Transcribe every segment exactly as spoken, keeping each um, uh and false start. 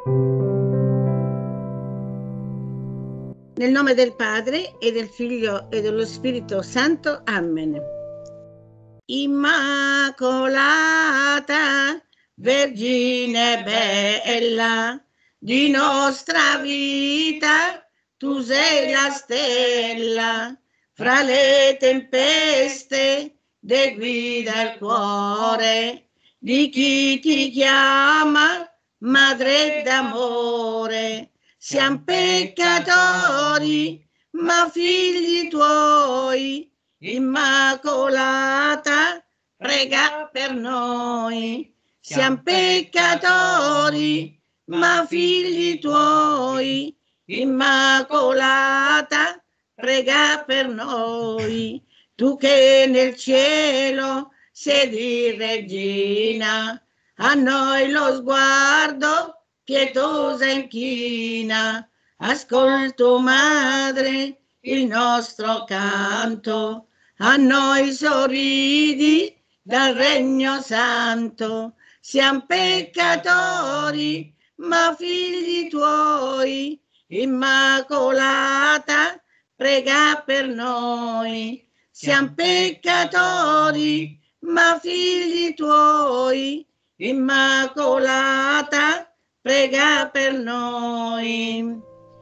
Nel nome del Padre e del Figlio e dello Spirito Santo. Amen. Immacolata, Vergine bella, di nostra vita, tu sei la stella, fra le tempeste, de guida il cuore, di chi ti chiama, Madre d'amore. Siamo peccatori, ma figli tuoi, Immacolata, prega per noi. Siamo peccatori, ma figli tuoi, Immacolata, prega per noi. Tu che nel cielo siedi regina, a noi lo sguardo pietosa inchina. Ascolto, madre, il nostro canto, a noi sorridi dal regno santo. Siamo peccatori, ma figli tuoi, Immacolata, prega per noi. Siamo peccatori, ma figli tuoi, Immacolata, prega per noi.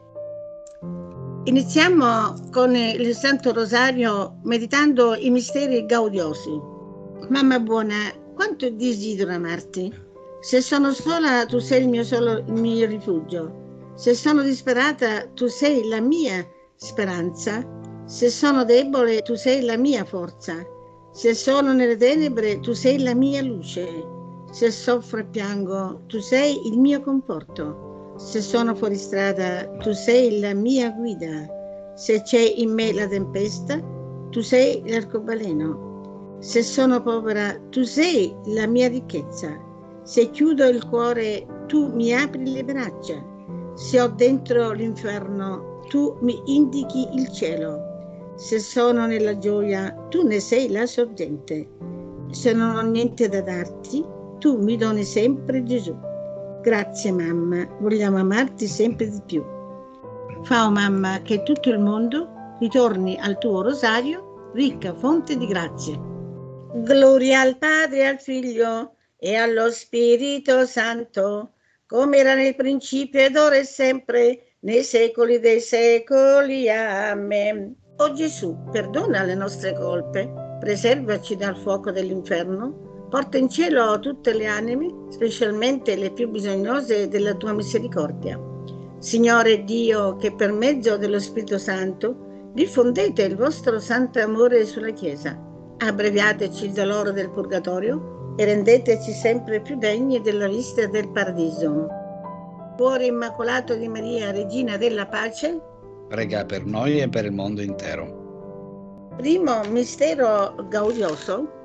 Iniziamo con il Santo Rosario meditando i misteri gaudiosi. Mamma buona, quanto desidero amarti. Se sono sola, tu sei il mio solo il mio rifugio. Se sono disperata, tu sei la mia speranza. Se sono debole, tu sei la mia forza. Se sono nelle tenebre, tu sei la mia luce. Se soffro e piango, tu sei il mio conforto. Se sono fuori strada, tu sei la mia guida. Se c'è in me la tempesta, tu sei l'arcobaleno. Se sono povera, tu sei la mia ricchezza. Se chiudo il cuore, tu mi apri le braccia. Se ho dentro l'inferno, tu mi indichi il cielo. Se sono nella gioia, tu ne sei la sorgente. Se non ho niente da darti, tu mi doni sempre Gesù. Grazie mamma, vogliamo amarti sempre di più. Fa, oh mamma, che tutto il mondo ritorni al tuo rosario, ricca fonte di grazie. Gloria al Padre e al Figlio e allo Spirito Santo, come era nel principio ed ora e sempre, nei secoli dei secoli. Amen. O Gesù, perdona le nostre colpe, preservaci dal fuoco dell'inferno, porta in cielo tutte le anime, specialmente le più bisognose della tua misericordia. Signore Dio, che per mezzo dello Spirito Santo diffondete il vostro santo amore sulla Chiesa, abbreviateci il dolore del purgatorio e rendeteci sempre più degni della vista del paradiso. Cuore immacolato di Maria, Regina della Pace, prega per noi e per il mondo intero. Primo mistero gaudioso.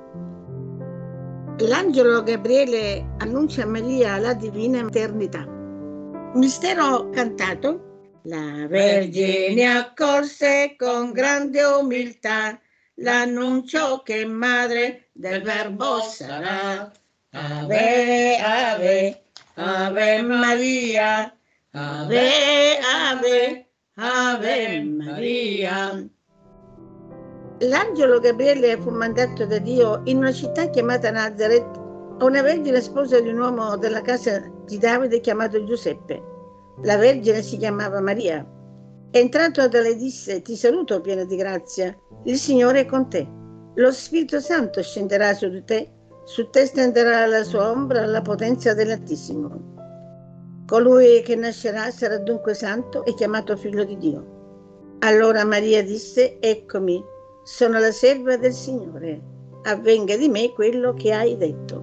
L'angelo Gabriele annuncia a Maria la divina maternità. Mistero cantato. La Vergine accolse con grande umiltà l'annuncio che madre del Verbo sarà. Ave, ave, ave Maria, ave, ave, ave Maria. L'angelo Gabriele fu mandato da Dio in una città chiamata Nazareth a una vergine sposa di un uomo della casa di Davide chiamato Giuseppe. La vergine si chiamava Maria. Entrato da lei disse: ti saluto piena di grazia, il Signore è con te. Lo Spirito Santo scenderà su di te, su te stenderà la sua ombra la potenza dell'Altissimo. Colui che nascerà sarà dunque santo e chiamato figlio di Dio. Allora Maria disse: eccomi, sono la serva del Signore, avvenga di me quello che hai detto.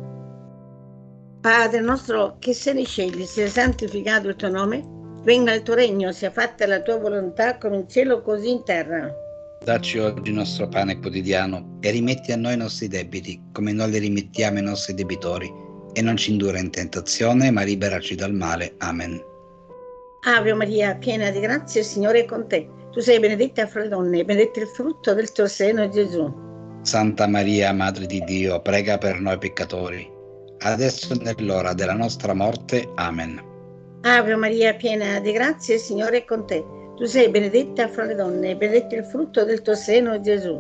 Padre nostro che sei nei cieli, sia santificato il tuo nome, venga il tuo regno, sia fatta la tua volontà come in cielo così in terra. Dacci oggi il nostro pane quotidiano e rimetti a noi i nostri debiti, come noi li rimettiamo ai nostri debitori, e non ci indurre in tentazione, ma liberaci dal male. Amen. Ave Maria, piena di grazia, il Signore è con te. Tu sei benedetta fra le donne, e benedetto il frutto del tuo seno, Gesù. Santa Maria, Madre di Dio, prega per noi peccatori, adesso e nell'ora della nostra morte. Amen. Ave Maria, piena di grazia, il Signore è con te. Tu sei benedetta fra le donne, e benedetto il frutto del tuo seno, Gesù.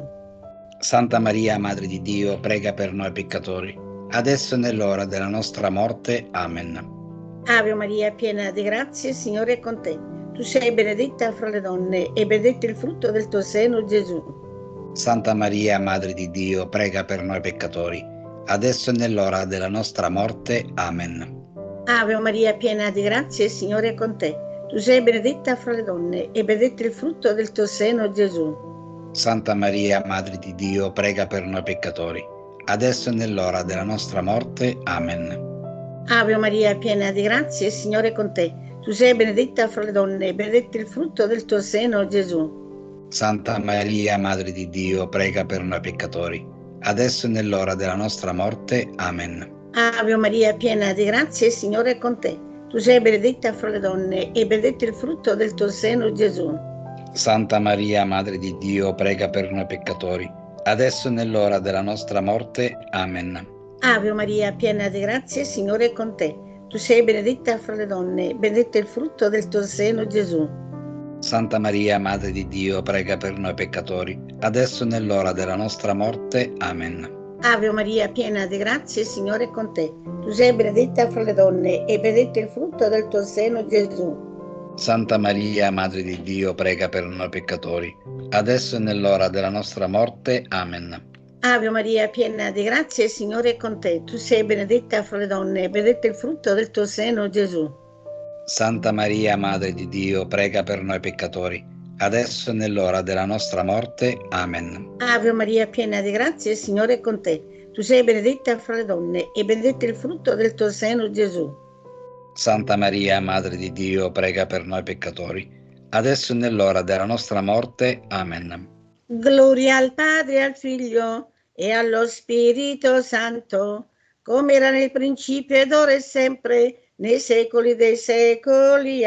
Santa Maria, Madre di Dio, prega per noi peccatori, adesso e nell'ora della nostra morte. Amen. Ave Maria, piena di grazia, il Signore è con te. Tu sei benedetta fra le donne, e benedetto il frutto del tuo seno, Gesù. Santa Maria, Madre di Dio, prega per noi peccatori, adesso e nell'ora della nostra morte. Amen. Ave Maria, piena di grazia, il Signore è con te. Tu sei benedetta fra le donne, e benedetto il frutto del tuo seno, Gesù. Santa Maria, Madre di Dio, prega per noi peccatori, adesso e nell'ora della nostra morte. Amen. Ave Maria, piena di grazia, il Signore è con te. Tu sei benedetta fra le donne, e benedetto il frutto del tuo seno, Gesù. Santa Maria, Madre di Dio, prega per noi peccatori, adesso e nell'ora della nostra morte. Amen. Ave Maria, piena di grazia, il Signore è con te. Tu sei benedetta fra le donne, e benedetto il frutto del tuo seno, Gesù. Santa Maria, Madre di Dio, prega per noi peccatori, adesso e nell'ora della nostra morte. Amen. Ave Maria, piena di grazia, il Signore è con te. Tu sei benedetta fra le donne, benedetto il frutto del tuo seno, Gesù. Santa Maria, Madre di Dio, prega per noi peccatori, adesso e nell'ora della nostra morte. Amen. Ave Maria, piena di grazia, il Signore è con te. Tu sei benedetta fra le donne, e benedetto il frutto del tuo seno, Gesù. Santa Maria, Madre di Dio, prega per noi peccatori, adesso e nell'ora della nostra morte. Amen. Ave Maria, piena di grazia, il Signore è con te. Tu sei benedetta fra le donne, e benedetto il frutto del tuo seno, Gesù. Santa Maria, Madre di Dio, prega per noi peccatori, adesso e nell'ora della nostra morte. Amen. Ave Maria, piena di grazia, il Signore è con te. Tu sei benedetta fra le donne, e benedetto il frutto del tuo seno, Gesù. Santa Maria, Madre di Dio, prega per noi peccatori, adesso e nell'ora della nostra morte. Amen. Gloria al Padre, e al Figlio, e allo Spirito Santo, come era nel principio, ed ora e sempre, nei secoli dei secoli.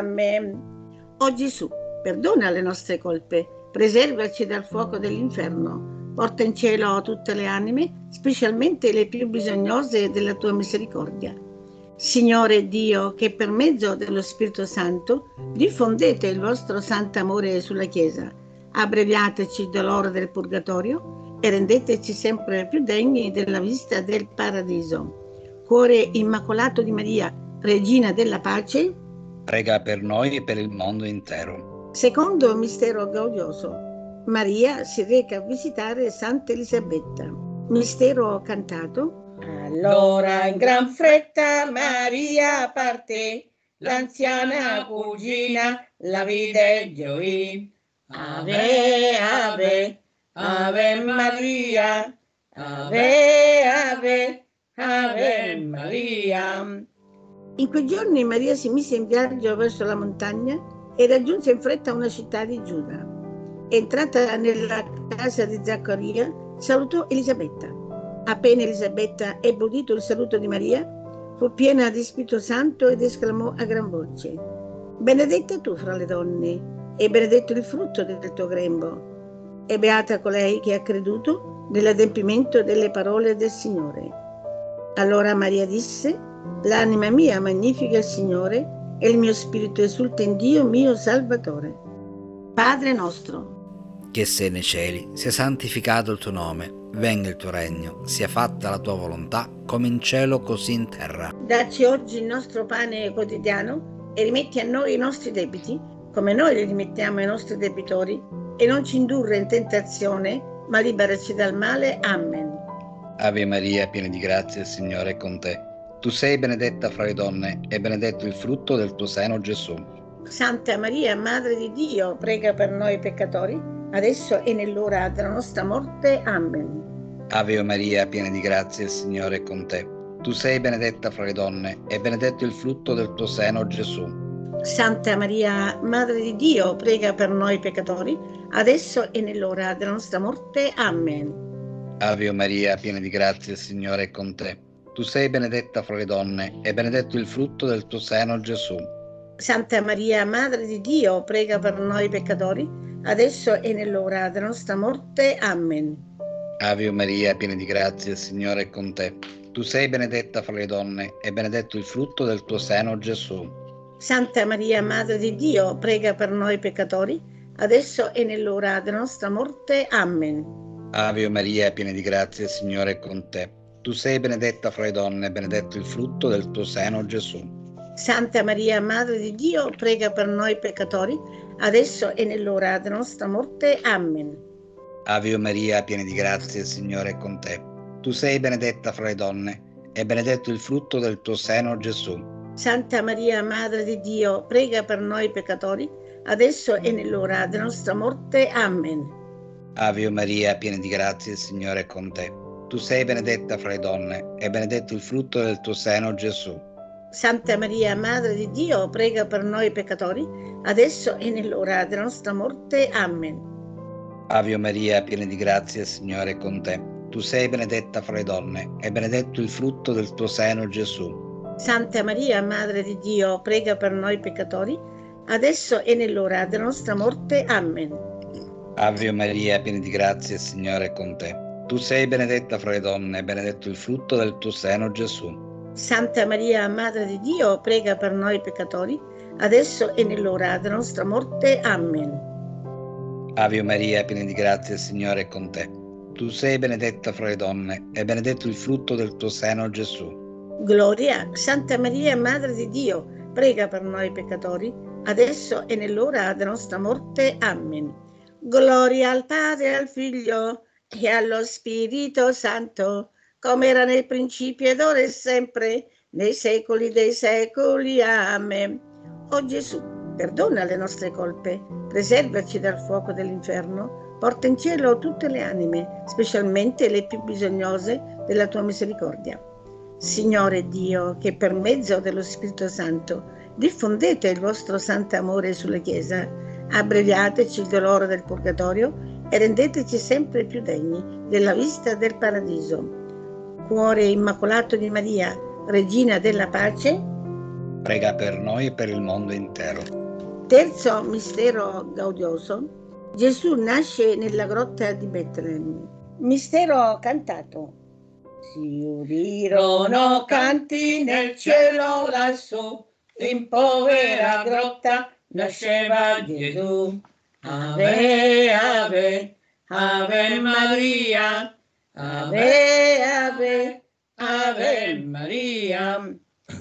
Amen. O Gesù, perdona le nostre colpe, preservaci dal fuoco dell'inferno, porta in cielo tutte le anime, specialmente le più bisognose della tua misericordia. Signore Dio, che per mezzo dello Spirito Santo diffondete il vostro santo amore sulla Chiesa, abbreviateci il dolore del purgatorio e rendeteci sempre più degni della vista del paradiso. Cuore immacolato di Maria, Regina della Pace, prega per noi e per il mondo intero. Secondo mistero gaudioso, Maria si reca a visitare Santa Elisabetta. Mistero cantato. Allora in gran fretta Maria parte, l'anziana cugina la vide e gioì. Ave, ave, ave Maria, ave, ave, ave Maria. In quei giorni Maria si mise in viaggio verso la montagna e raggiunse in fretta una città di Giuda. Entrata nella casa di Zaccaria, salutò Elisabetta. Appena Elisabetta ebbe udito il saluto di Maria, fu piena di Spirito Santo ed esclamò a gran voce: benedetta tu fra le donne, e benedetto il frutto del tuo grembo. E beata colei che ha creduto nell'adempimento delle parole del Signore. Allora Maria disse: l'anima mia magnifica il Signore, e il mio spirito esulta in Dio mio Salvatore. Padre nostro, che sei nei cieli, sia santificato il tuo nome. Venga il tuo regno, sia fatta la tua volontà, come in cielo così in terra. Dacci oggi il nostro pane quotidiano e rimetti a noi i nostri debiti, come noi li rimettiamo ai nostri debitori, e non ci indurre in tentazione, ma liberaci dal male. Amen. Ave Maria, piena di grazia, il Signore è con te. Tu sei benedetta fra le donne, e benedetto il frutto del tuo seno, Gesù. Santa Maria, Madre di Dio, prega per noi peccatori, adesso e nell'ora della nostra morte. Amen. Ave Maria, piena di grazia, il Signore è con te. Tu sei benedetta fra le donne, e benedetto il frutto del tuo seno, Gesù. Santa Maria, Madre di Dio, prega per noi peccatori, adesso e nell'ora della nostra morte. Amen. Ave Maria, piena di grazia, il Signore è con te. Tu sei benedetta fra le donne, e benedetto il frutto del tuo seno, Gesù. Santa Maria, Madre di Dio, prega per noi peccatori, adesso e nell'ora della nostra morte. Amen. Ave Maria, piena di grazia, il Signore è con te. Tu sei benedetta fra le donne, e benedetto il frutto del tuo seno, Gesù. Santa Maria, Madre di Dio, prega per noi peccatori, adesso e nell'ora della nostra morte. Amen. Ave Maria, piena di grazia, il Signore è con te. Tu sei benedetta fra le donne, benedetto il frutto del tuo seno, Gesù. Santa Maria, Madre di Dio, prega per noi peccatori, adesso e nell'ora della nostra morte. Amen. Ave Maria, piena di grazia, il Signore è con te. Tu sei benedetta fra le donne, e benedetto il frutto del tuo seno, Gesù. Santa Maria, Madre di Dio, prega per noi peccatori, adesso e nell'ora della nostra morte. Amen. Ave Maria, piena di grazia, il Signore è con te. Tu sei benedetta fra le donne, e benedetto il frutto del tuo seno, Gesù. Santa Maria, Madre di Dio, prega per noi peccatori, adesso e nell'ora della nostra morte. Amen. Ave Maria, piena di grazia, il Signore è con te. Tu sei benedetta fra le donne, e benedetto il frutto del tuo seno, Gesù. Santa Maria, Madre di Dio, prega per noi peccatori, adesso e nell'ora della nostra morte. Amen. Ave Maria, piena di grazia, il Signore è con te. Tu sei benedetta fra le donne, e benedetto il frutto del tuo seno, Gesù. Santa Maria, Madre di Dio, prega per noi peccatori, adesso e nell'ora della nostra morte. Amen. Ave Maria, piena di grazia, il Signore è con te. Tu sei benedetta fra le donne, e benedetto il frutto del tuo seno, Gesù. Gloria, Santa Maria, Madre di Dio, prega per noi peccatori, adesso e nell'ora della nostra morte. Amen. Gloria al Padre, al Figlio e allo Spirito Santo, come era nel principio ed ora e sempre, nei secoli dei secoli. Amen. O Gesù, perdona le nostre colpe, preservaci dal fuoco dell'inferno, porta in cielo tutte le anime, specialmente le più bisognose della tua misericordia. Signore Dio, che per mezzo dello Spirito Santo diffondete il vostro santo amore sulla Chiesa, abbreviateci il dolore del purgatorio e rendeteci sempre più degni della vista del paradiso. Cuore immacolato di Maria, Regina della Pace, prega per noi e per il mondo intero. Terzo mistero gaudioso: Gesù nasce nella grotta di Betlemme. Mistero cantato. Si udirono canti nel cielo lassù, in povera grotta nasceva Gesù. Ave, ave, ave Maria, ave, ave, ave Maria.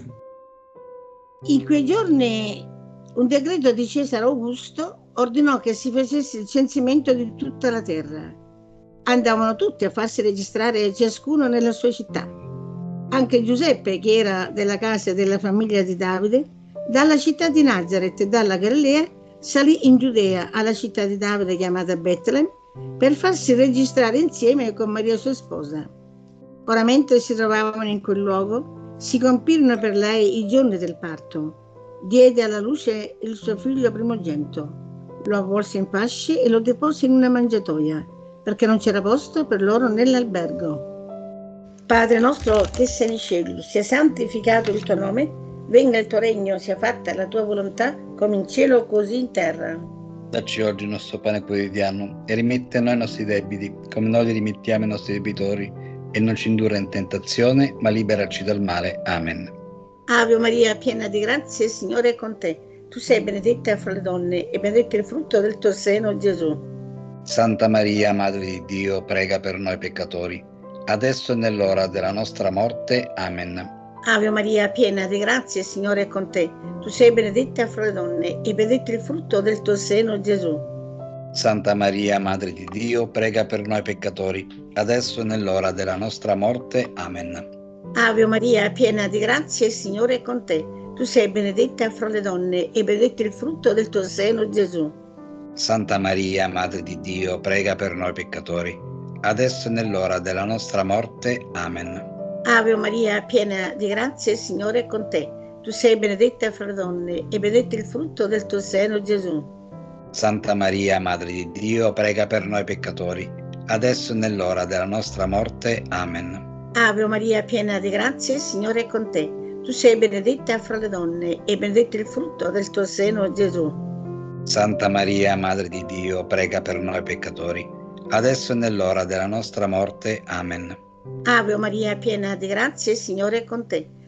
In quei giorni un decreto di Cesare Augusto ordinò che si facesse il censimento di tutta la terra. Andavano tutti a farsi registrare ciascuno nella sua città. Anche Giuseppe, che era della casa della famiglia di Davide, dalla città di Nazaret e dalla Galilea, salì in Giudea alla città di Davide chiamata Betlemme per farsi registrare insieme con Maria sua sposa. Ora, mentre si trovavano in quel luogo, si compirono per lei i giorni del parto. Diede alla luce il suo figlio primogenito, lo avvolse in fasce e lo depose in una mangiatoia, perché non c'era posto per loro nell'albergo. Padre nostro che sei nei cieli, sia santificato il tuo nome, venga il tuo regno, sia fatta la tua volontà, come in cielo così in terra. Dacci oggi il nostro pane quotidiano e rimetti a noi i nostri debiti, come noi li rimettiamo ai nostri debitori, e non ci indurre in tentazione, ma liberaci dal male. Amen. Ave Maria, piena di grazia, il Signore è con te. Tu sei benedetta fra le donne e benedetto il frutto del tuo seno, Gesù. Santa Maria, Madre di Dio, prega per noi peccatori, adesso e nell'ora della nostra morte. Amen. Ave Maria, piena di grazia, il Signore è con te. Tu sei benedetta fra le donne e benedetto il frutto del tuo seno, Gesù. Santa Maria, Madre di Dio, prega per noi peccatori, adesso e nell'ora della nostra morte. Amen. Ave Maria, piena di grazia, il Signore è con te. Tu sei benedetta fra le donne e benedetto il frutto del tuo seno, Gesù. Santa Maria, Madre di Dio, prega per noi peccatori, adesso e nell'ora della nostra morte. Amen. Ave Maria, piena di grazia, il Signore è con te. Tu sei benedetta fra le donne e benedetto il frutto del tuo seno, Gesù. Santa Maria, Madre di Dio, prega per noi peccatori, adesso e nell'ora della nostra morte. Amen. Ave Maria, piena di grazia, il Signore è con te. Tu sei benedetta fra le donne e benedetto il frutto del tuo seno, Gesù. Santa Maria, Madre di Dio, prega per noi peccatori, adesso e nell'ora della nostra morte. Amen. Ave Maria, piena di grazia, il Signore è con te.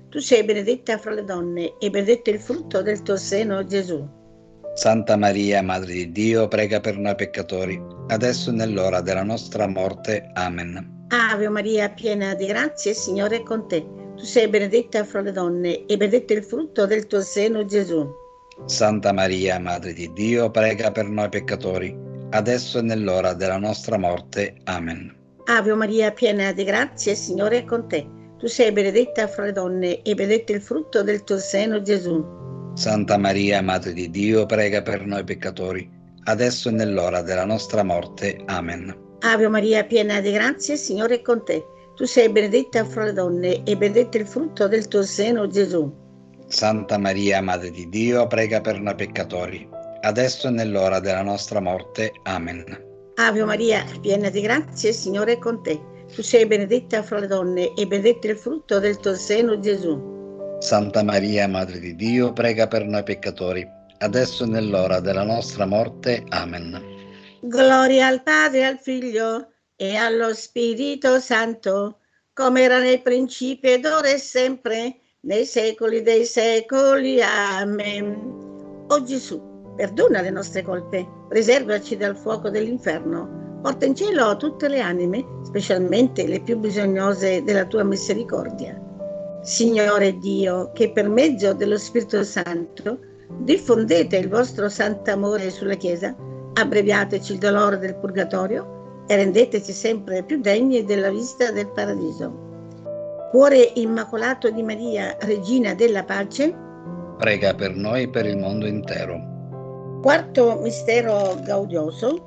Tu sei benedetta fra le donne e benedetto il frutto del tuo seno, Gesù. Santa Maria, Madre di Dio, prega per noi peccatori, adesso e nell'ora della nostra morte. Amen. Ave Maria, piena di grazia, il Signore è con te. Tu sei benedetta fra le donne e benedetto il frutto del tuo seno, Gesù. Santa Maria, Madre di Dio, prega per noi peccatori, adesso e nell'ora della nostra morte. Amen. Ave Maria, piena di grazia, il Signore è con te. Tu sei benedetta fra le donne e benedetto il frutto del tuo seno, Gesù. Santa Maria, Madre di Dio, prega per noi peccatori, adesso e nell'ora della nostra morte. Amen. Ave Maria, piena di grazia, il Signore è con te. Tu sei benedetta fra le donne e benedetto il frutto del tuo seno, Gesù. Santa Maria, Madre di Dio, prega per noi peccatori, adesso e nell'ora della nostra morte. Amen. Ave Maria, piena di grazia, il Signore è con te. Tu sei benedetta fra le donne e benedetto il frutto del tuo seno, Gesù. Santa Maria, Madre di Dio, prega per noi peccatori, adesso e nell'ora della nostra morte. Amen. Gloria al Padre, al Figlio e allo Spirito Santo, come era nel principio ed ora e sempre, nei secoli dei secoli. Amen. O Gesù, perdona le nostre colpe, preservaci dal fuoco dell'inferno, porta in cielo tutte le anime, specialmente le più bisognose della tua misericordia. Signore Dio, che per mezzo dello Spirito Santo diffondete il vostro santo amore sulla Chiesa, abbreviateci il dolore del purgatorio e rendeteci sempre più degni della vista del paradiso. Cuore immacolato di Maria, Regina della Pace, prega per noi e per il mondo intero. Quarto mistero gaudioso.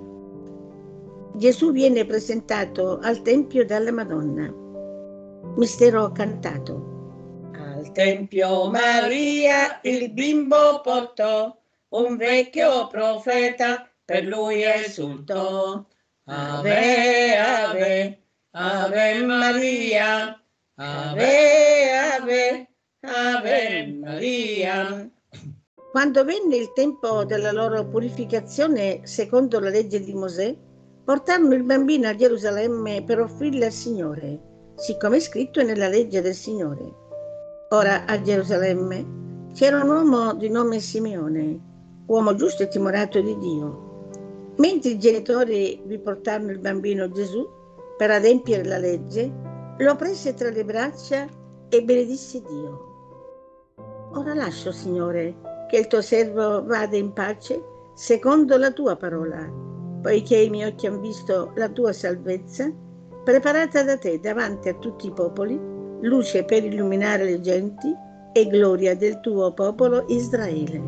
Gesù viene presentato al Tempio dalla Madonna. Mistero cantato. Al Tempio Maria il bimbo portò, un vecchio profeta per lui esultò. Ave, ave, ave Maria, ave, ave, ave Maria. Quando venne il tempo della loro purificazione secondo la legge di Mosè, portarono il bambino a Gerusalemme per offrirlo al Signore, siccome è scritto nella legge del Signore. Ora a Gerusalemme c'era un uomo di nome Simeone, uomo giusto e timorato di Dio. Mentre i genitori vi portarono il bambino Gesù per adempiere la legge, lo prese tra le braccia e benedisse Dio. Ora lascio, Signore, che il tuo servo vada in pace secondo la tua parola, poiché i miei occhi hanno visto la tua salvezza, preparata da te davanti a tutti i popoli, luce per illuminare le genti e gloria del tuo popolo Israele.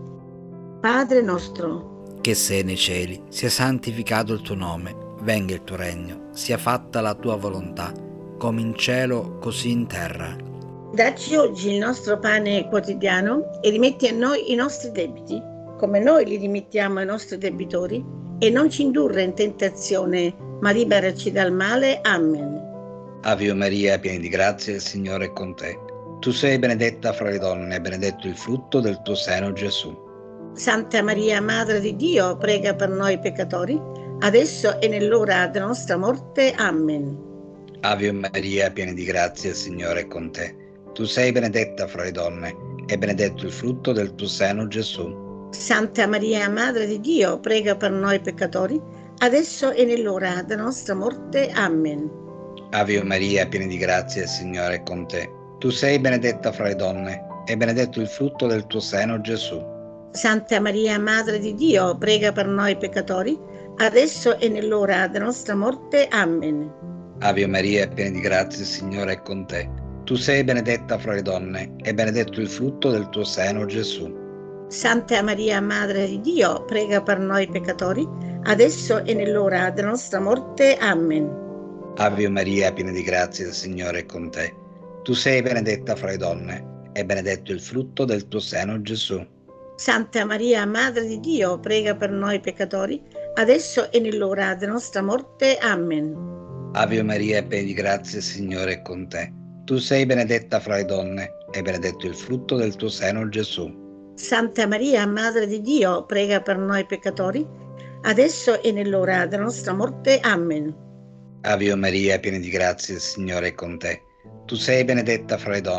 Padre nostro, che sei nei cieli, sia santificato il tuo nome, venga il tuo regno, sia fatta la tua volontà, come in cielo così in terra. Dacci oggi il nostro pane quotidiano e rimetti a noi i nostri debiti, come noi li rimettiamo ai nostri debitori, e non ci indurre in tentazione, ma liberaci dal male. Amen. Ave Maria, piena di grazia, il Signore è con te. Tu sei benedetta fra le donne e benedetto il frutto del tuo seno, Gesù. Santa Maria, Madre di Dio, prega per noi peccatori, adesso e nell'ora della nostra morte. Amen. Ave Maria, piena di grazia, il Signore è con te. Tu sei benedetta fra le donne e benedetto il frutto del tuo seno, Gesù. Santa Maria, Madre di Dio, prega per noi peccatori, adesso e nell'ora della nostra morte. Amen. Ave Maria, piena di grazia, il Signore è con te. Tu sei benedetta fra le donne e benedetto il frutto del tuo seno, Gesù. Santa Maria, Madre di Dio, prega per noi peccatori, adesso e nell'ora della nostra morte. Amen. Ave Maria, piena di grazia, il Signore è con te. Tu sei benedetta fra le donne e benedetto il frutto del tuo seno, Gesù. Santa Maria, Madre di Dio, prega per noi peccatori, adesso e nell'ora della nostra morte. Amen. Ave Maria, piena di grazia, il Signore è con te. Tu sei benedetta fra le donne e benedetto il frutto del tuo seno, Gesù. Santa Maria, Madre di Dio, prega per noi peccatori, adesso e nell'ora della nostra morte. Amen. Ave Maria, piena di grazia, il Signore è con te. Tu sei benedetta fra le donne e benedetto il frutto del tuo seno, Gesù. Santa Maria, Madre di Dio, prega per noi peccatori, adesso e nell'ora della nostra morte. Amen. Ave Maria, piena di grazia, il Signore è con te. Tu sei benedetta fra le donne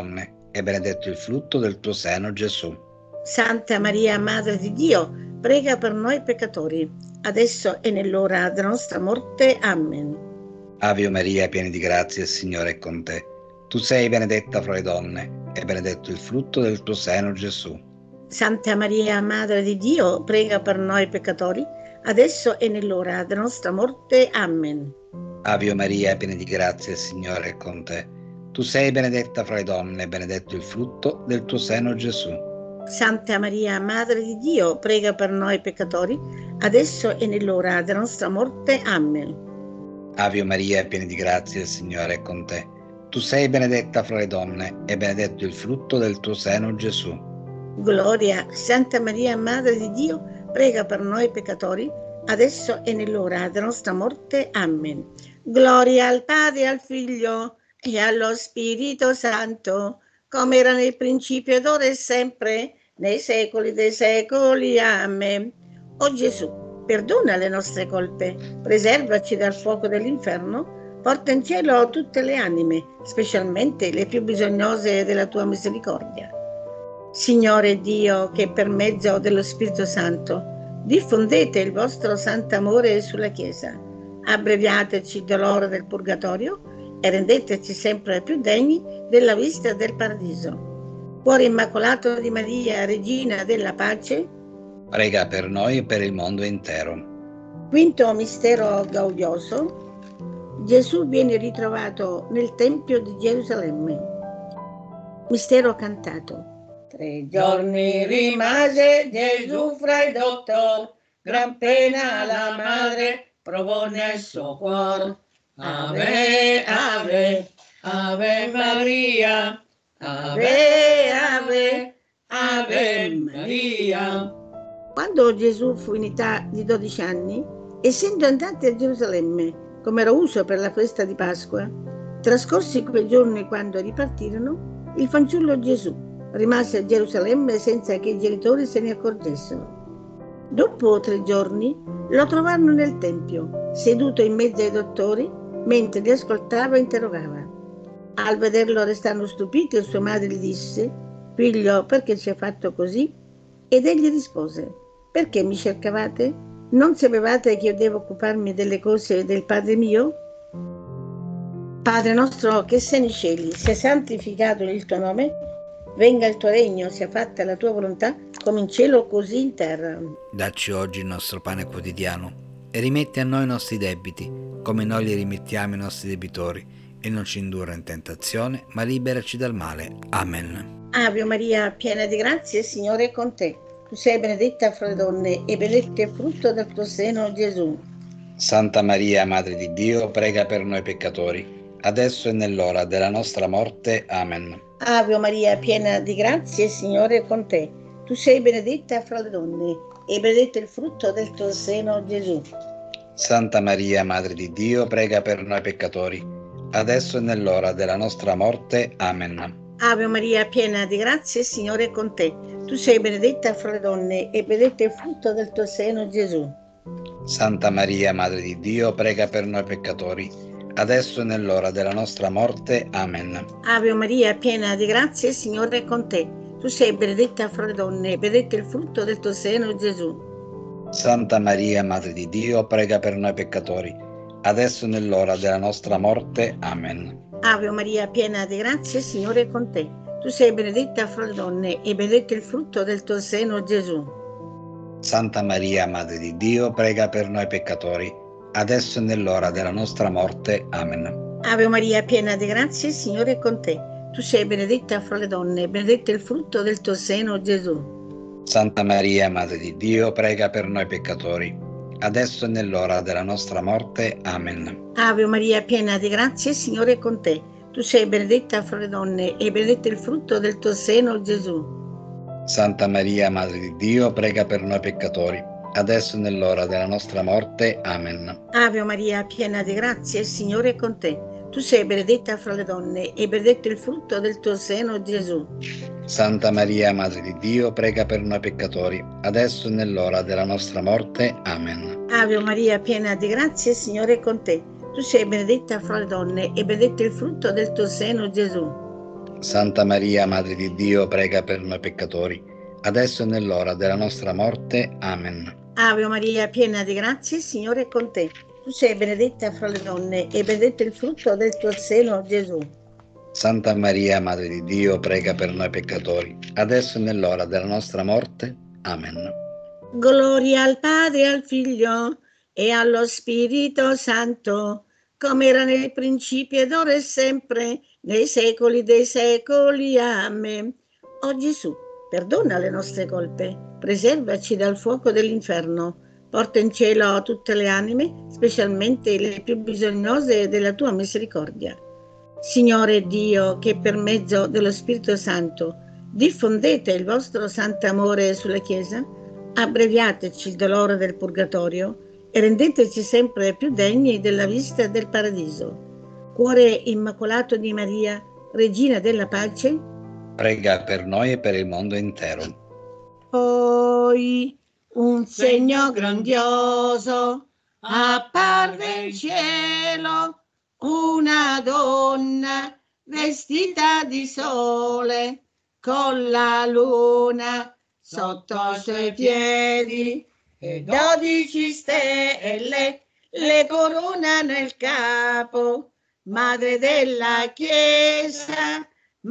e benedetto il frutto del tuo seno, Gesù. Santa Maria, Madre di Dio, prega per noi peccatori, adesso e nell'ora della nostra morte. Amen. Ave Maria, piena di grazia, il Signore è con te. Tu sei benedetta fra le donne, e benedetto il frutto del tuo seno, Gesù. Santa Maria, Madre di Dio, prega per noi peccatori, adesso e nell'ora della nostra morte. Amen. Ave Maria, piena di grazia, il Signore è con te. Tu sei benedetta fra le donne, e benedetto il frutto del tuo seno, Gesù. Santa Maria, Madre di Dio, prega per noi peccatori, adesso e nell'ora della nostra morte. Amen. Ave Maria, piena di grazia, il Signore è con te. Tu sei benedetta fra le donne, e benedetto il frutto del tuo seno, Gesù. Gloria, Santa Maria, Madre di Dio, prega per noi peccatori, adesso e nell'ora della nostra morte. Amen. Gloria al Padre, al Figlio e allo Spirito Santo, come era nel principio ed ora e sempre, nei secoli dei secoli. Amen. O Gesù, perdona le nostre colpe, preservaci dal fuoco dell'inferno, porta in cielo tutte le anime, specialmente le più bisognose della tua misericordia. Signore Dio, che per mezzo dello Spirito Santo diffondete il vostro santo amore sulla Chiesa, abbreviateci il dolore del purgatorio e rendeteci sempre più degni della vista del paradiso. Cuore immacolato di Maria, Regina della Pace, prega per noi e per il mondo intero. Quinto mistero gaudioso: Gesù viene ritrovato nel Tempio di Gerusalemme. Mistero cantato. Tre giorni rimase Gesù fra i dottori, gran pena la madre provò nel suo cuore. Ave, ave, ave Maria, ave, ave, ave Maria. Quando Gesù fu in età di dodici anni, essendo andati a Gerusalemme, come era uso per la festa di Pasqua, trascorsi quei giorni quando ripartirono, il fanciullo Gesù rimase a Gerusalemme senza che i genitori se ne accorgessero. Dopo tre giorni lo trovarono nel Tempio, seduto in mezzo ai dottori, mentre li ascoltava e interrogava. Al vederlo restarono stupiti e sua madre gli disse: «Figlio, perché ci hai fatto così?» Ed egli rispose: «Perché mi cercavate? Non sapevate che io devo occuparmi delle cose del Padre mio?» Padre nostro che sei nei cieli, sia santificato il tuo nome, venga il tuo regno, sia fatta la tua volontà, come in cielo così in terra. Dacci oggi il nostro pane quotidiano e rimetti a noi i nostri debiti, come noi li rimettiamo ai nostri debitori, e non ci indurre in tentazione, ma liberaci dal male. Amen. Ave Maria, piena di grazia, il Signore è con te. Tu sei benedetta fra le donne e benedetto è il frutto del tuo seno, Gesù. Santa Maria, Madre di Dio, prega per noi peccatori, adesso e nell'ora della nostra morte. Amen. Ave Maria, piena di grazia, il Signore è con te. Tu sei benedetta fra le donne e benedetto il frutto del tuo seno, Gesù. Santa Maria, Madre di Dio, prega per noi peccatori, adesso e nell'ora della nostra morte. Amen. Ave Maria, piena di grazia, il Signore è con te. Tu sei benedetta fra le donne e benedetto il frutto del tuo seno, Gesù. Santa Maria, Madre di Dio, prega per noi peccatori, adesso e nell'ora della nostra morte. Amen. Ave Maria, piena di grazia, il Signore è con te. Tu sei benedetta fra le donne e benedetto il frutto del tuo seno, Gesù. Santa Maria, Madre di Dio, prega per noi peccatori, adesso e nell'ora della nostra morte. Amen. Ave Maria, piena di grazia, il Signore è con te. Tu sei benedetta fra le donne e benedetto il frutto del tuo seno, Gesù. Santa Maria, Madre di Dio, prega per noi peccatori, adesso e nell'ora della nostra morte. Amen. Ave Maria, piena di grazia, il Signore è con te. Tu sei benedetta fra le donne e benedetto il frutto del tuo seno, Gesù. Santa Maria, Madre di Dio, prega per noi peccatori, adesso e nell'ora della nostra morte. Amen. Ave Maria, piena di grazia, il Signore è con te. Tu sei benedetta fra le donne e benedetto il frutto del tuo seno, Gesù. Santa Maria, Madre di Dio, prega per noi peccatori, adesso e nell'ora della nostra morte. Amen. Ave Maria, piena di grazia, il Signore è con te. Tu sei benedetta fra le donne e benedetto il frutto del tuo seno, Gesù. Santa Maria, Madre di Dio, prega per noi peccatori, adesso e nell'ora della nostra morte. Amen. Ave Maria, piena di grazia, il Signore è con te. Tu sei benedetta fra le donne e benedetto il frutto del tuo seno, Gesù. Santa Maria, Madre di Dio, prega per noi peccatori, adesso e nell'ora della nostra morte. Amen. Ave Maria, piena di grazia, il Signore è con te. Tu sei benedetta fra le donne e benedetto il frutto del tuo seno, Gesù. Santa Maria, Madre di Dio, prega per noi peccatori, adesso e nell'ora della nostra morte. Amen. Gloria al Padre, al Figlio e allo Spirito Santo, come era nel principio ed ora e sempre, nei secoli dei secoli. Amen. O Gesù, perdona le nostre colpe, preservaci dal fuoco dell'inferno, porta in cielo tutte le anime, specialmente le più bisognose della tua misericordia. Signore Dio, che per mezzo dello Spirito Santo diffondete il vostro santo amore sulla Chiesa, abbreviateci il dolore del purgatorio e rendeteci sempre più degni della vista del paradiso. Cuore immacolato di Maria, Regina della Pace, prega per noi e per il mondo intero. Poi un segno grandioso apparve in cielo, una donna vestita di sole, con la luna sotto i suoi piedi e dodici stelle le coronano il capo. Madre della Chiesa,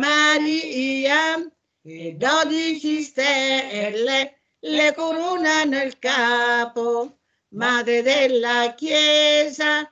Maria, e dodici stelle le coronano il capo. Madre della Chiesa,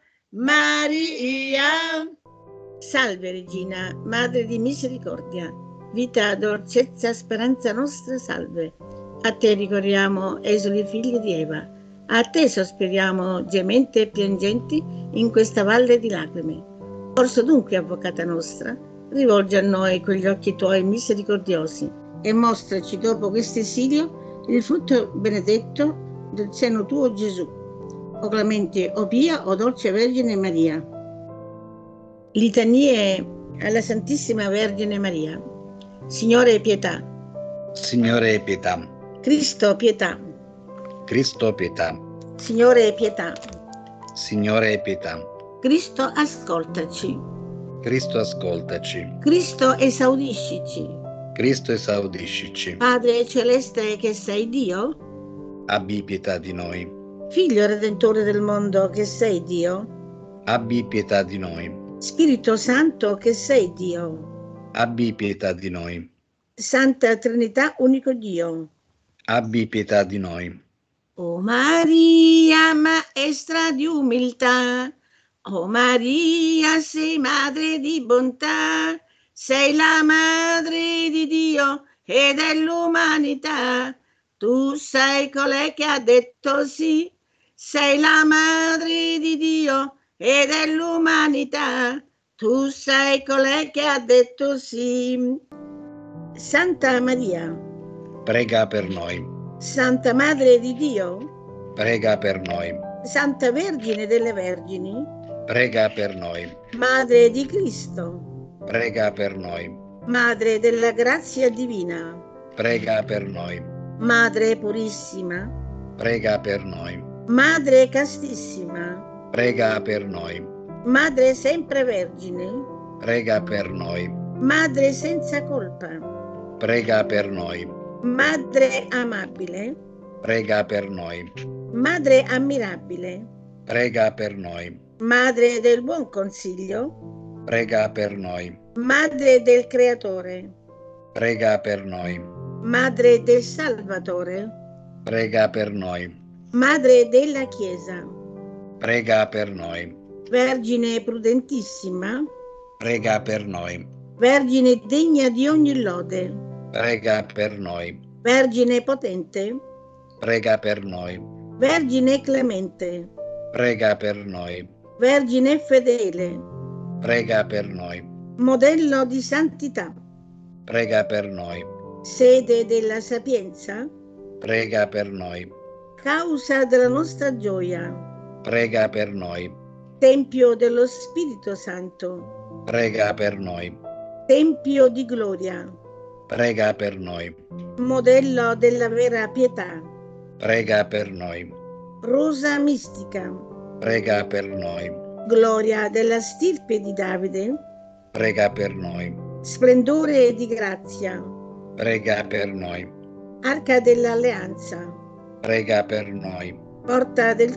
Maria. Salve Regina, Madre di misericordia, vita, dolcezza, speranza nostra, salve. A te ricorriamo, esuli figli di Eva, a te sospiriamo, gementi e piangenti, in questa valle di lacrime. Orso dunque, avvocata nostra, rivolgi a noi quegli occhi tuoi misericordiosi e mostraci dopo questo esilio il frutto benedetto del seno tuo, Gesù. O clemente, o pia, o dolce Vergine Maria. Litanie alla Santissima Vergine Maria. Signore, pietà. Signore, pietà. Cristo, pietà. Cristo, pietà. Signore, pietà. Signore, pietà. Cristo, ascoltaci. Cristo, ascoltaci. Cristo, esaudiscici. Cristo, esaudiscici. Padre celeste che sei Dio, abbi pietà di noi. Figlio Redentore del mondo che sei Dio, abbi pietà di noi. Spirito Santo che sei Dio, abbi pietà di noi. Santa Trinità, unico Dio, abbi pietà di noi. O Maria, maestra di umiltà, o Maria, sei madre di bontà, sei la madre di Dio e dell'umanità. Tu sei colei che ha detto sì, sei la madre di Dio e dell'umanità. Tu sei colei che ha detto sì. Santa Maria, prega per noi. Santa Madre di Dio, prega per noi. Santa Vergine delle Vergini, prega per noi. Madre di Cristo, prega per noi. Madre della grazia divina, prega per noi. Madre purissima, prega per noi. Madre castissima, prega per noi. Madre sempre Vergine, prega per noi. Madre senza colpa, prega per noi. Madre amabile, prega per noi. Madre ammirabile, prega per noi. Madre del buon consiglio, prega per noi. Madre del Creatore, prega per noi. Madre del Salvatore, prega per noi. Madre della Chiesa, prega per noi. Vergine prudentissima, prega per noi. Vergine degna di ogni lode, prega per noi. Vergine potente, prega per noi. Vergine clemente, prega per noi. Vergine fedele, prega per noi. Modello di santità, prega per noi. Sede della sapienza, prega per noi. Causa della nostra gioia, prega per noi. Tempio dello Spirito Santo, prega per noi. Tempio di gloria, prega per noi. Modello della vera pietà, prega per noi. Rosa mistica, prega per noi. Gloria della stirpe di Davide, prega per noi. Splendore di grazia, prega per noi. Arca dell'Alleanza, Prega per noi. Porta del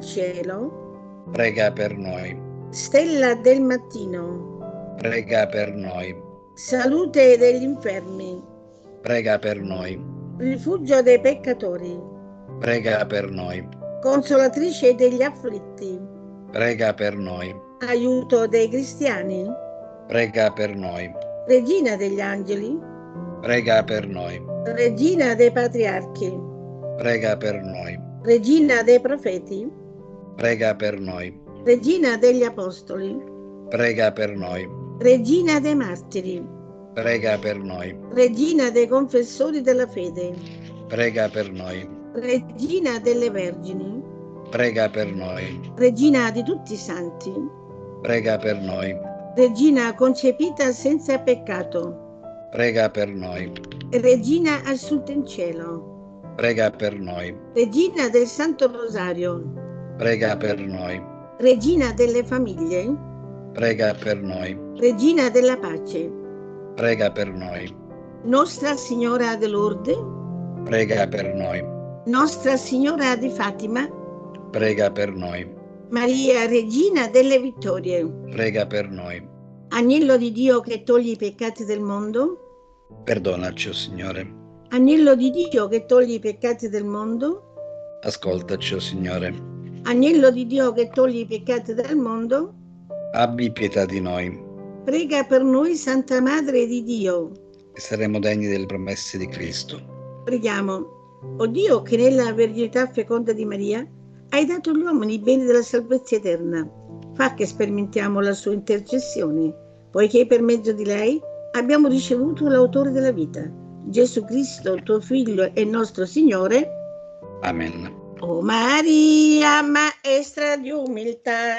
cielo, Prega per noi. Stella del mattino, Prega per noi. Salute degli infermi, Prega per noi. Rifugio dei peccatori, Prega per noi. Consolatrice degli afflitti, Prega per noi. Aiuto dei cristiani, Prega per noi. Regina degli angeli, Prega per noi. Regina dei patriarchi, Prega per noi. Regina dei profeti, Prega per noi. Regina degli apostoli, Prega per noi. Regina dei martiri, Prega per noi. Regina dei confessori della fede, Prega per noi. Regina delle vergini, Prega per noi. Regina di tutti i santi, Prega per noi. Regina concepita senza peccato, Prega per noi. Regina assunta in cielo, Prega per noi. Regina del Santo Rosario, Prega per noi. Regina delle famiglie, Prega per noi. Regina della pace, Prega per noi. Nostra Signora de Lourdes, Prega per noi. Nostra Signora di Fatima, Prega per noi. Maria Regina delle Vittorie, Prega per noi. Agnello di Dio che toglie i peccati del mondo, Perdonaci, o Signore. Agnello di Dio che toglie i peccati del mondo, Ascoltaci, o Signore. Agnello di Dio che toglie i peccati del mondo, Abbi pietà di noi prega per noi Santa Madre di Dio. e saremo degni delle promesse di Cristo. Preghiamo. O Dio che nella verginità feconda di Maria hai dato agli uomini i beni della salvezza eterna, fa che sperimentiamo la sua intercessione, poiché per mezzo di lei abbiamo ricevuto l'autore della vita, Gesù Cristo, tuo Figlio e nostro Signore. Amen. O Maria, maestra di umiltà,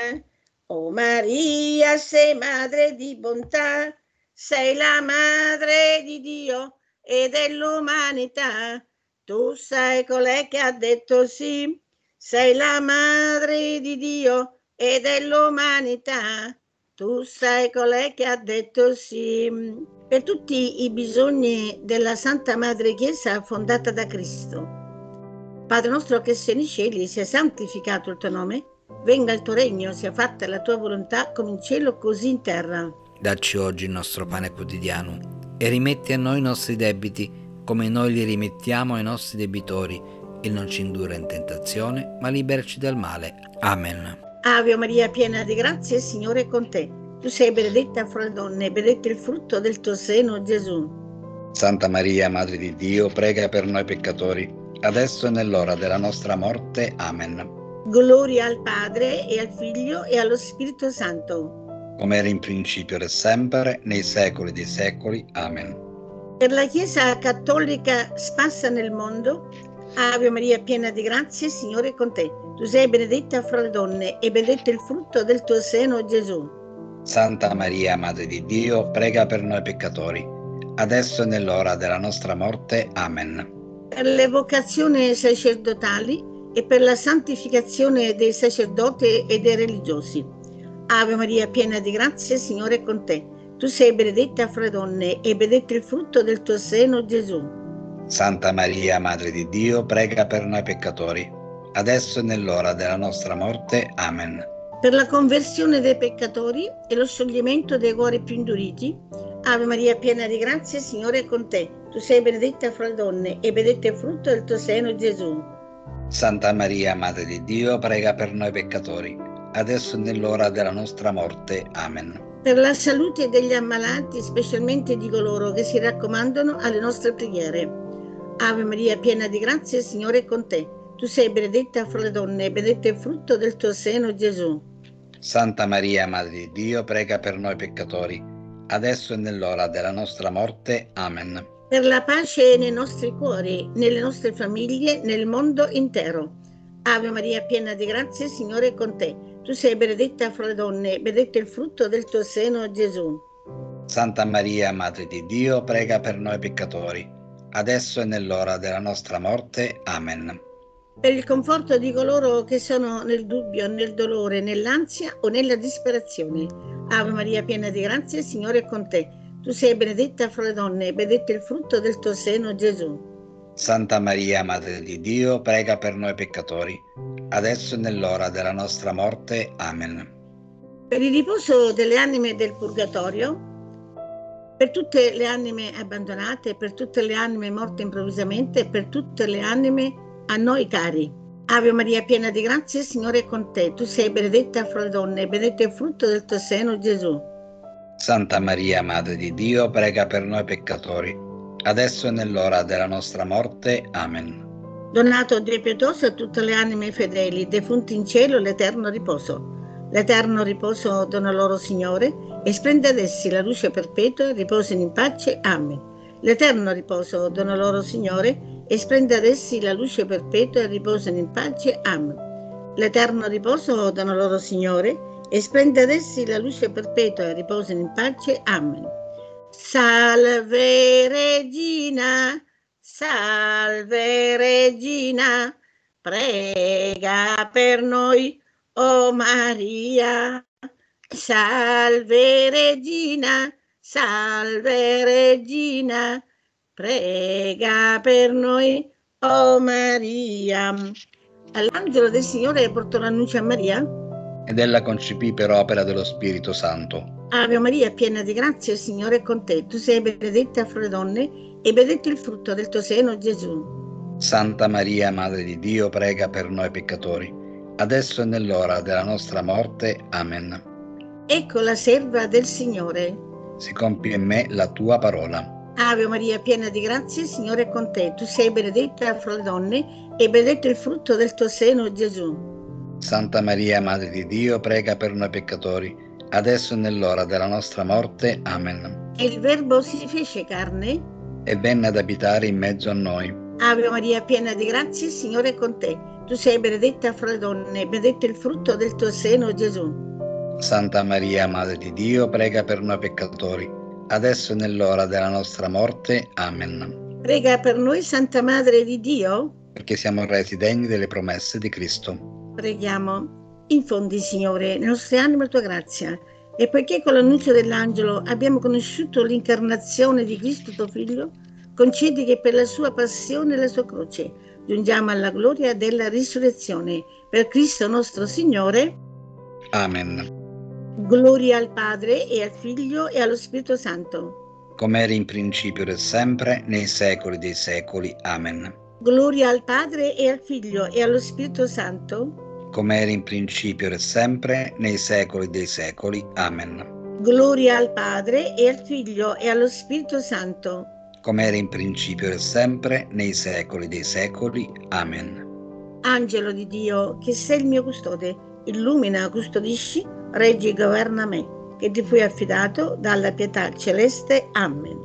o Maria, sei madre di bontà, sei la madre di Dio e dell'umanità. Tu sei colei che ha detto sì, sei la madre di Dio e dell'umanità. Tu sei colei che ha detto sì. Per tutti i bisogni della Santa Madre Chiesa fondata da Cristo. Padre nostro che sei nei cieli, sia santificato il tuo nome, venga il tuo regno, sia fatta la tua volontà come in cielo così in terra. Dacci oggi il nostro pane quotidiano e rimetti a noi i nostri debiti come noi li rimettiamo ai nostri debitori e non ci indurre in tentazione ma liberaci dal male. Amen. Ave Maria piena di grazia, il Signore è con te. Tu sei benedetta fra le donne e benedetto il frutto del tuo seno, Gesù. Santa Maria, Madre di Dio, prega per noi peccatori, adesso e nell'ora della nostra morte. Amen. Gloria al Padre e al Figlio e allo Spirito Santo, come era in principio ed è sempre, nei secoli dei secoli. Amen. Per la Chiesa cattolica sparsa nel mondo, Ave Maria piena di grazia, il Signore è con te. Tu sei benedetta fra le donne e benedetto il frutto del tuo seno, Gesù. Santa Maria, Madre di Dio, prega per noi peccatori, adesso e nell'ora della nostra morte. Amen. Per le vocazioni sacerdotali e per la santificazione dei sacerdoti e dei religiosi. Ave Maria piena di grazia, il Signore è con te. Tu sei benedetta fra le donne e benedetto il frutto del tuo seno, Gesù. Santa Maria, Madre di Dio, prega per noi peccatori, adesso e nell'ora della nostra morte. Amen. Per la conversione dei peccatori e lo scioglimento dei cuori più induriti. Ave Maria piena di grazia, il Signore è con te. Tu sei benedetta fra le donne e benedetto il frutto del tuo seno, Gesù. Santa Maria, Madre di Dio, prega per noi peccatori, adesso e nell'ora della nostra morte. Amen. Per la salute degli ammalati, specialmente di coloro che si raccomandano alle nostre preghiere. Ave Maria piena di grazia, il Signore è con te. Tu sei benedetta fra le donne e benedetto il frutto del tuo seno, Gesù. Santa Maria, Madre di Dio, prega per noi peccatori, adesso e nell'ora della nostra morte. Amen. Per la pace nei nostri cuori, nelle nostre famiglie, nel mondo intero. Ave Maria piena di grazia, il Signore è con te. Tu sei benedetta fra le donne e benedetto il frutto del tuo seno, Gesù. Santa Maria, Madre di Dio, prega per noi peccatori, adesso e nell'ora della nostra morte. Amen. Per il conforto di coloro che sono nel dubbio, nel dolore, nell'ansia o nella disperazione. Ave Maria piena di grazia, il Signore è con te. Tu sei benedetta fra le donne e benedetto il frutto del tuo seno, Gesù. Santa Maria, Madre di Dio, prega per noi peccatori, adesso e nell'ora della nostra morte. Amen. Per il riposo delle anime del purgatorio, per tutte le anime abbandonate, per tutte le anime morte improvvisamente e per tutte le anime a noi cari. Ave Maria, piena di grazia, il Signore è con te. Tu sei benedetta fra le donne e benedetto il frutto del tuo seno, Gesù. Santa Maria, Madre di Dio, prega per noi peccatori, adesso e nell'ora della nostra morte. Amen. Donato Dio pietoso a tutte le anime fedeli, defunti in cielo, l'eterno riposo. L'eterno riposo dona loro, Signore, e splende ad essi la luce perpetua, riposino in pace. Amen. L'eterno riposo dona loro, Signore, e splende ad essi la luce perpetua, riposino in pace. Amen. L'eterno riposo dona loro, Signore, e splende ad essi la luce perpetua, riposino in pace. Amen. Salve Regina, salve Regina, prega per noi, o Maria. Salve Regina, salve Regina, prega per noi, o Maria. All'angelo del Signore portò l'annuncio a Maria. Ed ella concepì per opera dello Spirito Santo. Ave Maria, piena di grazia, il Signore è con te. Tu sei benedetta fra le donne e benedetto il frutto del tuo seno, Gesù. Santa Maria, Madre di Dio, prega per noi peccatori, adesso e nell'ora della nostra morte. Amen. Ecco la serva del Signore. Si compie in me la tua parola. Ave Maria, piena di grazia, il Signore è con te. Tu sei benedetta fra le donne e benedetto il frutto del tuo seno, Gesù. Santa Maria, Madre di Dio, prega per noi peccatori, adesso e nell'ora della nostra morte. Amen. E il Verbo si fece carne e venne ad abitare in mezzo a noi. Ave Maria, piena di grazia, il Signore è con te. Tu sei benedetta fra le donne e benedetto il frutto del tuo seno, Gesù. Santa Maria, Madre di Dio, prega per noi peccatori, adesso e nell'ora della nostra morte. Amen. Prega per noi, Santa Madre di Dio, perché siamo resi degni delle promesse di Cristo. Preghiamo. Infondi, Signore, nelle nostre anime la tua grazia, e poiché con l'annuncio dell'angelo abbiamo conosciuto l'incarnazione di Cristo tuo Figlio, concedi che per la sua passione e la sua croce giungiamo alla gloria della risurrezione. Per Cristo nostro Signore. Amen. Gloria al Padre e al Figlio e allo Spirito Santo. Come era in principio e sempre, nei secoli dei secoli. Amen. Gloria al Padre e al Figlio e allo Spirito Santo. Come era in principio e sempre, nei secoli dei secoli. Amen. Gloria al Padre e al Figlio e allo Spirito Santo. Come era in principio e sempre, nei secoli dei secoli. Amen. Angelo di Dio, che sei il mio custode, illumina, custodisci, reggi e governa me, che ti fui affidato dalla pietà celeste. Amen.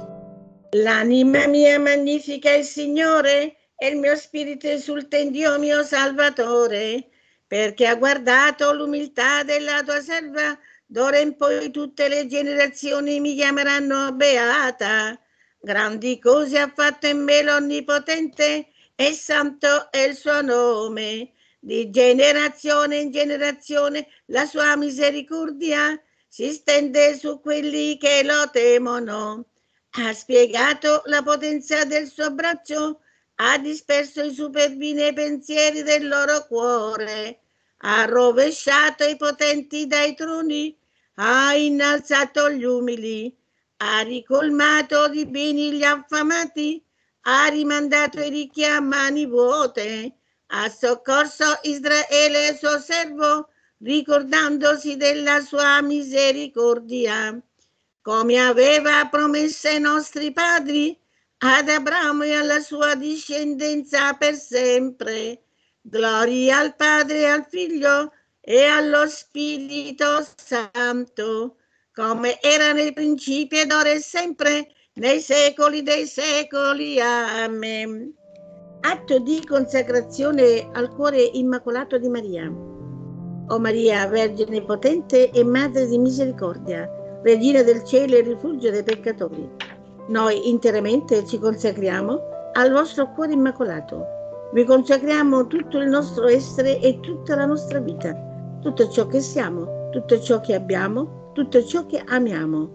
L'anima mia magnifica il Signore, e il mio spirito esulta in Dio mio Salvatore, perché ha guardato l'umiltà della tua serva. D'ora in poi tutte le generazioni mi chiameranno beata. Grandi cose ha fatto in me l'Onnipotente, e santo è il suo nome. Di generazione in generazione la sua misericordia si stende su quelli che lo temono. Ha spiegato la potenza del suo braccio, ha disperso i superbi nei pensieri del loro cuore, ha rovesciato i potenti dai troni, ha innalzato gli umili, ha ricolmato di beni gli affamati, ha rimandato i ricchi a mani vuote, ha soccorso Israele suo servo, ricordandosi della sua misericordia, come aveva promesso ai nostri padri, ad Abramo e alla sua discendenza per sempre. Gloria al Padre, al Figlio e allo Spirito Santo, come era nel principio ed ora e sempre, nei secoli dei secoli. Amen. Atto di consacrazione al cuore immacolato di Maria. O Maria, Vergine potente e Madre di misericordia, Regina del cielo e rifugio dei peccatori, noi interamente ci consacriamo al vostro cuore immacolato. Vi consacriamo tutto il nostro essere e tutta la nostra vita, tutto ciò che siamo, tutto ciò che abbiamo, tutto ciò che amiamo.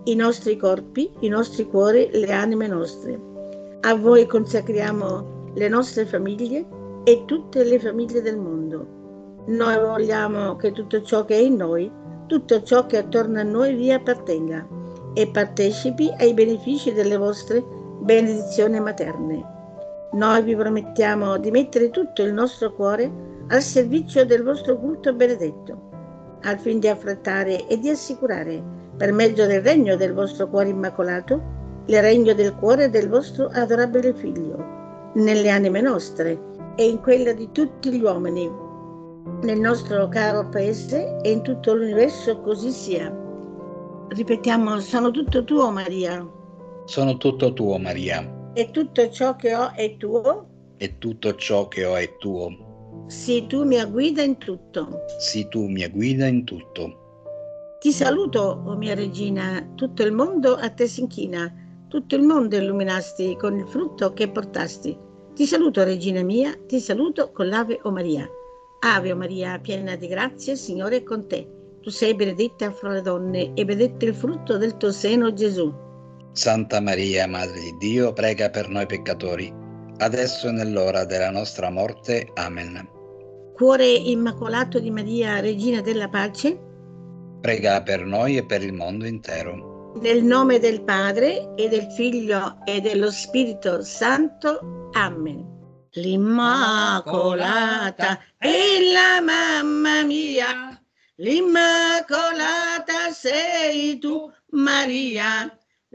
i nostri corpi, i nostri cuori, le anime nostre. A voi consacriamo le nostre famiglie e tutte le famiglie del mondo. Noi vogliamo che tutto ciò che è in noi, tutto ciò che attorno a noi vi appartenga e partecipi ai benefici delle vostre benedizioni materne. Noi vi promettiamo di mettere tutto il nostro cuore al servizio del vostro culto benedetto, al fine di affrettare e di assicurare, per mezzo del regno del vostro cuore immacolato, il regno del cuore del vostro adorabile Figlio, nelle anime nostre e in quella di tutti gli uomini, nel nostro caro Paese e in tutto l'universo, così sia. Ripetiamo: sono tutto tuo, Maria. Sono tutto tuo, Maria. E tutto ciò che ho è tuo. E tutto ciò che ho è tuo. Sii tu mia guida in tutto. Sii tu mia guida in tutto. Ti saluto, o mia regina, tutto il mondo a te si inchina, tutto il mondo illuminasti con il frutto che portasti. Ti saluto, regina mia, ti saluto con l'Ave o Maria. Ave o Maria, piena di grazia, il Signore è con te. Tu sei benedetta fra le donne e benedetto il frutto del tuo seno, Gesù. Santa Maria, Madre di Dio, prega per noi peccatori, adesso e nell'ora della nostra morte. Amen. Cuore immacolato di Maria, Regina della Pace, prega per noi e per il mondo intero. Nel nome del Padre e del Figlio e dello Spirito Santo. Amen. L'Immacolata è la mamma mia, l'Immacolata sei tu, Maria.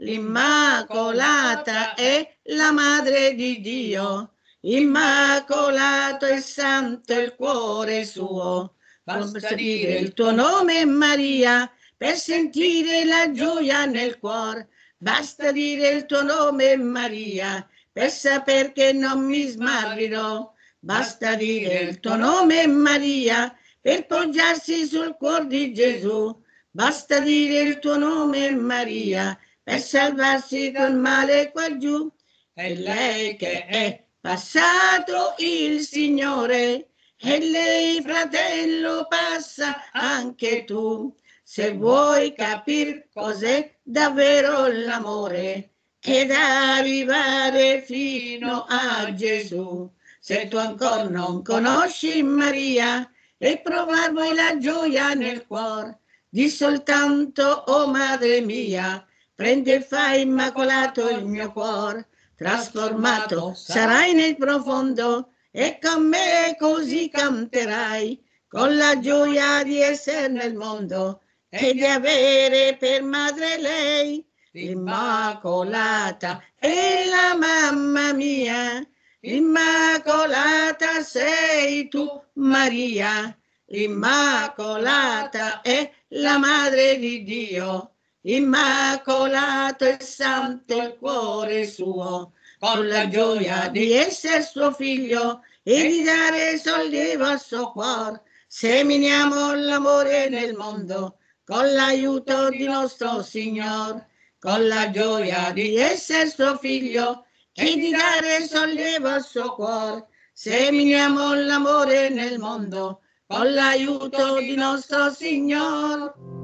L'Immacolata è la Madre di Dio, immacolato e santo il cuore suo. Basta dire il tuo nome, Maria, per sentire la gioia nel cuore. Basta dire il tuo nome, Maria, per saper che non mi smarrirò. Basta dire il tuo nome, Maria, per poggiarsi sul cuore di Gesù. Basta dire il tuo nome, Maria, per salvarsi dal male qua giù. È lei che è passato il Signore, e lei, fratello, passa anche tu. Se vuoi capire cos'è davvero l'amore, ed arrivare fino a Gesù. Se tu ancora non conosci Maria, e provar vuoi la gioia nel cuore, di soltanto, oh Madre mia, prendi e fai immacolato il mio cuore, trasformato sarai nel profondo, e con me così canterai, con la gioia di essere nel mondo, e di avere per madre lei. L'Immacolata è la mamma mia, l'Immacolata sei tu, Maria. L'Immacolata è la Madre di Dio, immacolato e santo il cuore suo, con la gioia di essere suo figlio e di dare sollievo al suo cuore. Seminiamo l'amore nel mondo con l'aiuto di nostro Signore, con la gioia di essere suo figlio e di dare sollievo al suo cuore. Seminiamo l'amore nel mondo con l'aiuto di nostro Signore.